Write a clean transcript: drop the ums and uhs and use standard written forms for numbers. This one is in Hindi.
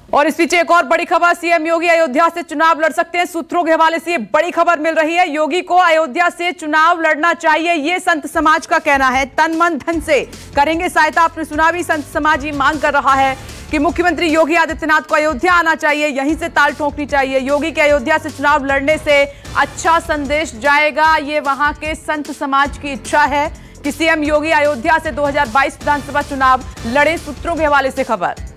और इस बीच एक और बड़ी खबर, सीएम योगी अयोध्या से चुनाव लड़ सकते हैं। सूत्रों के हवाले से ये बड़ी खबर मिल रही है। योगी को अयोध्या से चुनाव लड़ना चाहिए, ये संत समाज का कहना है। तन मन धन से करेंगे सहायता। आपने सुना भी, संत समाज ये मांग कर रहा है कि मुख्यमंत्री योगी आदित्यनाथ को अयोध्या आना चाहिए, यहीं से ताल ठोकनी चाहिए। योगी के अयोध्या से चुनाव लड़ने से अच्छा संदेश जाएगा, ये वहां के संत समाज की इच्छा है कि सीएम योगी अयोध्या से 2022 विधानसभा चुनाव लड़े। सूत्रों के हवाले से खबर।